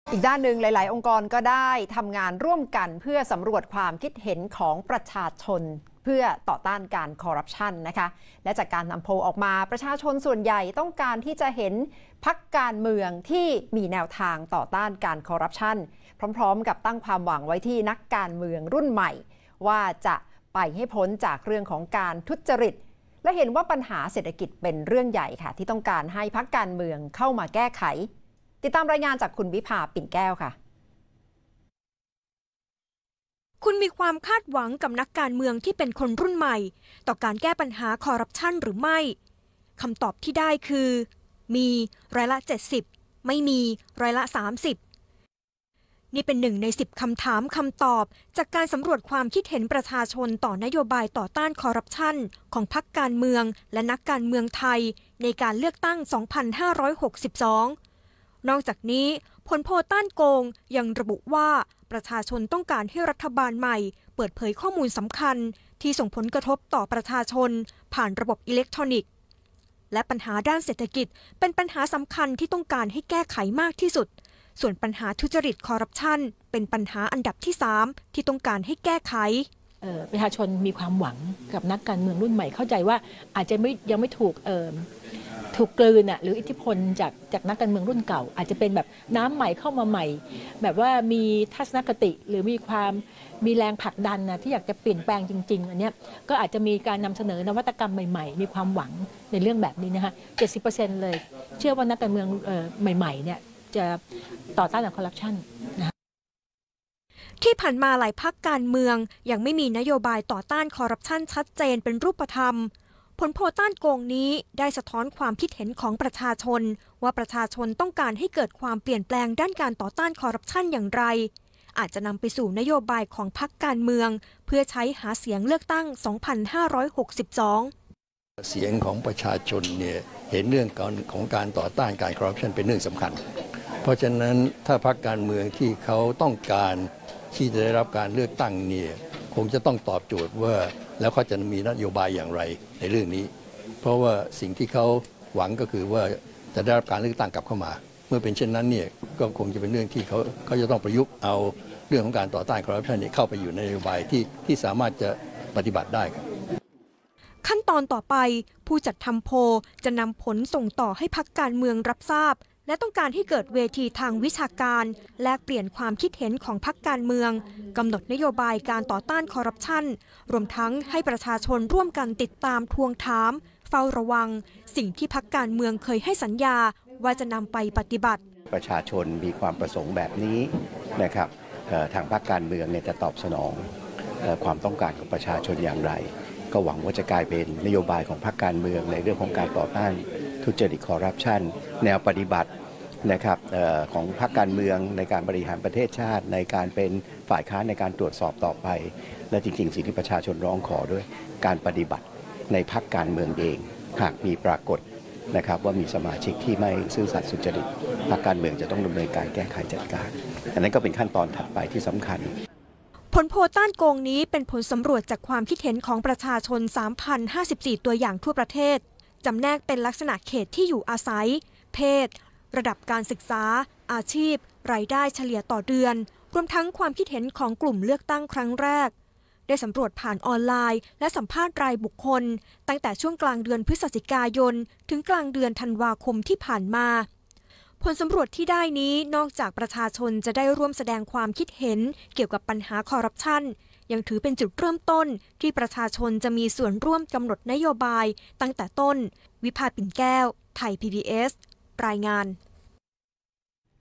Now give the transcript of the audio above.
อีกด้านหนึ่งหลายๆองค์กรก็ได้ทำงานร่วมกันเพื่อสำรวจความคิดเห็นของประชาชนเพื่อต่อต้านการคอร์รัปชันนะคะและจากการนำโพลออกมาประชาชนส่วนใหญ่ต้องการที่จะเห็นพรรคการเมืองที่มีแนวทางต่อต้านการคอร์รัปชันพร้อมๆกับตั้งความหวังไว้ที่นักการเมืองรุ่นใหม่ว่าจะไปให้พ้นจากเรื่องของการทุจริตและเห็นว่าปัญหาเศรษฐกิจเป็นเรื่องใหญ่ค่ะที่ต้องการให้พรรคการเมืองเข้ามาแก้ไขติดตามรายงานจากคุณวิภาปิ่นแก้วค่ะคุณมีความคาดหวังกับนักการเมืองที่เป็นคนรุ่นใหม่ต่อการแก้ปัญหาคอร์รัปชันหรือไม่คำตอบที่ได้คือมีร้อยละ70ไม่มีร้อยละ30นี่เป็น1 ใน 10คำถามคำตอบจากการสำรวจความคิดเห็นประชาชนต่อนโยบายต่อต้านคอร์รัปชันของพรรคการเมืองและนักการเมืองไทยในการเลือกตั้ง 2562 นอกจากนี้ผลโพลต้านโกงยังระบุว่าประชาชนต้องการให้รัฐบาลใหม่เปิดเผยข้อมูลสำคัญที่ส่งผลกระทบต่อประชาชนผ่านระบบอิเล็กทรอนิกส์และปัญหาด้านเศรษฐกิจเป็นปัญหาสำคัญที่ต้องการให้แก้ไขมากที่สุดส่วนปัญหาทุจริตคอร์รัปชันเป็นปัญหาอันดับที่3ที่ต้องการให้แก้ไขประชาชนมีความหวังกับนักการเมืองรุ่นใหม่เข้าใจว่าอาจจะยังไม่ถูกกลืนหรืออิทธิพลจากนักการเมืองรุ่นเก่าอาจจะเป็นแบบน้ำใหม่เข้ามาใหม่แบบว่ามีทัศนคติหรือมีแรงผลักดันที่อยากจะเปลี่ยนแปลงจริงๆอันนี้ก็อาจจะมีการนำเสนอนวัตกรรมใหม่ๆมีความหวังในเรื่องแบบนี้นะคะ 70% เลยเชื่อว่านักการเมืองใหม่ๆเนี่ยจะต่อต้านคอร์รัปชันนะคะที่ผ่านมาหลายพรรคการเมืองยังไม่มีนโยบายต่อต้านคอร์รัปชันชัดเจนเป็นรูปธรรมผลโพลต้านโกงนี้ได้สะท้อนความคิดเห็นของประชาชนว่าประชาชนต้องการให้เกิดความเปลี่ยนแปลงด้านการต่อต้านคอร์รัปชันอย่างไรอาจจะนำไปสู่นโยบายของพรรคการเมืองเพื่อใช้หาเสียงเลือกตั้ง 2562 เสียงของประชาชนเนี่ยเห็นเรื่องของการต่อต้านการคอร์รัปชันเป็นเรื่องสำคัญเพราะฉะนั้นถ้าพรรคการเมืองที่เขาต้องการที่จะได้รับการเลือกตั้งเนี่ยคงจะต้องตอบโจทย์ว่าแล้วเขาจะมีนโยบายอย่างไรในเรื่องนี้เพราะว่าสิ่งที่เขาหวังก็คือว่าจะได้รับการเลือกตั้งกลับเข้ามาเมื่อเป็นเช่นนั้นเนี่ยก็คงจะเป็นเรื่องที่เขาจะต้องประยุกต์เอาเรื่องของการต่อต้านคอร์รัปชันนี้เข้าไปอยู่ในนโยบายที่สามารถจะปฏิบัติได้ครับขั้นตอนต่อไปผู้จัดทำโพลจะนำผลส่งต่อให้พรรคการเมืองรับทราบและต้องการให้เกิดเวทีทางวิชาการแลกเปลี่ยนความคิดเห็นของพรรคการเมืองกำหนดนโยบายการต่อต้านคอร์รัปชันรวมทั้งให้ประชาชนร่วมกันติดตามทวงถามเฝ้าระวังสิ่งที่พรรคการเมืองเคยให้สัญญาว่าจะนำไปปฏิบัติประชาชนมีความประสงค์แบบนี้นะครับทางพรรคการเมืองจะตอบสนองความต้องการของประชาชนอย่างไรก็หวังว่าจะกลายเป็นนโยบายของพรรคการเมืองในเรื่องของการต่อต้านทุจริตคอร์รัปชันแนวปฏิบัตินะครับของพรรคการเมืองในการบริหารประเทศชาติในการเป็นฝ่ายค้านในการตรวจสอบต่อไปและจริงๆสิ่งที่ประชาชนร้องขอด้วยการปฏิบัติในพรรคการเมืองเองหากมีปรากฏนะครับว่ามีสมาชิกที่ไม่ซื่อสัตย์สุจริตพรรคการเมืองจะต้องดำเนินการแก้ไขจัดการอันนั้นก็เป็นขั้นตอนถัดไปที่สำคัญผลโพลต้านโกงนี้เป็นผลสำรวจจากความคิดเห็นของประชาชน 3,054 ตัวอย่างทั่วประเทศจำแนกเป็นลักษณะเขตที่อยู่อาศัยเพศระดับการศึกษาอาชีพรายได้เฉลี่ยต่อเดือนรวมทั้งความคิดเห็นของกลุ่มเลือกตั้งครั้งแรกได้สำรวจผ่านออนไลน์และสัมภาษณ์รายบุคคลตั้งแต่ช่วงกลางเดือนพฤศจิกายนถึงกลางเดือนธันวาคมที่ผ่านมาผลสำรวจที่ได้นี้นอกจากประชาชนจะได้ร่วมแสดงความคิดเห็นเกี่ยวกับปัญหาคอร์รัปชันยังถือเป็นจุดเริ่มต้นที่ประชาชนจะมีส่วนร่วมกำหนดนโยบายตั้งแต่ต้นวิภาปิ่นแก้วไทย PBS รายงาน